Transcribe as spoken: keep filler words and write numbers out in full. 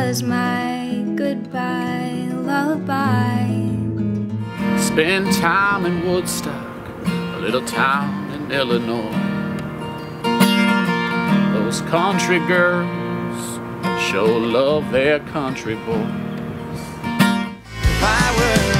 was my goodbye lullaby. Spend time in Woodstock, a little town in Illinois. Those country girls show love their country boys. If I were